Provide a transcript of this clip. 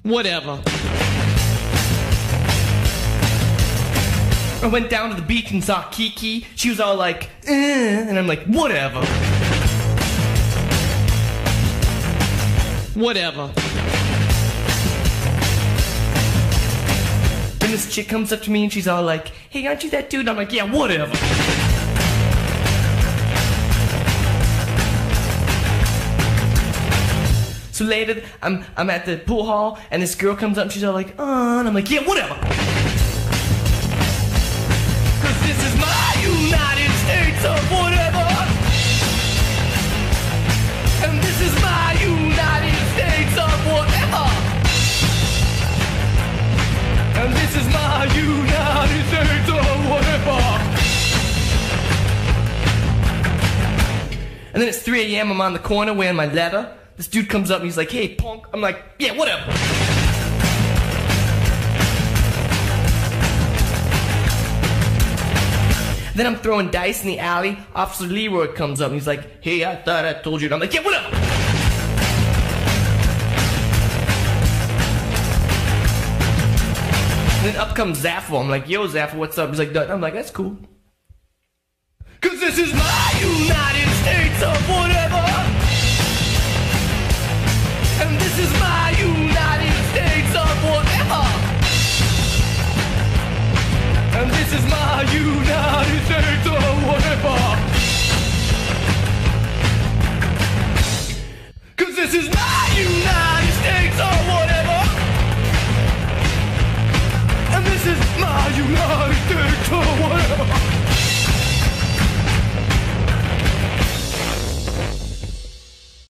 Whatever. I went down to the beach and saw Kiki. She was all like, and I'm like, whatever. Whatever. Then this chick comes up to me and she's all like, hey, aren't you that dude? I'm like, yeah, whatever. So later, I'm at the pool hall and this girl comes up and she's all like, and I'm like, yeah, whatever. Cause this is my United States of whatever. And this is my United States of whatever. And this is my United States of whatever. And then it's 3 a.m. I'm on the corner wearing my leather. This dude comes up and he's like, hey, punk. I'm like, yeah, whatever. Then I'm throwing dice in the alley. Officer Leroy comes up and he's like, hey, I thought I told you. And I'm like, yeah, whatever. And then up comes Zaffo. I'm like, yo, Zaffo, what's up? He's like, I'm like, that's cool. Cause this is my United States of whatever. And this is my United States of whatever. And this is my United States of whatever. Cause this is my